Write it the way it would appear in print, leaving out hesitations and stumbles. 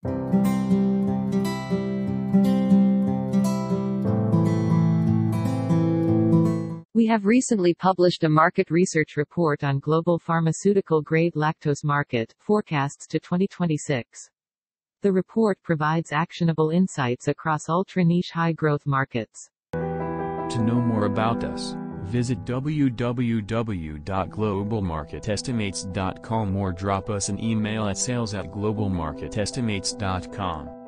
We have recently published a market research report on global pharmaceutical grade lactose market forecasts to 2026. The report provides actionable insights across ultra-niche high-growth markets. To know more about us, visit www.globalmarketestimates.com or drop us an email at sales@globalmarketestimates.com.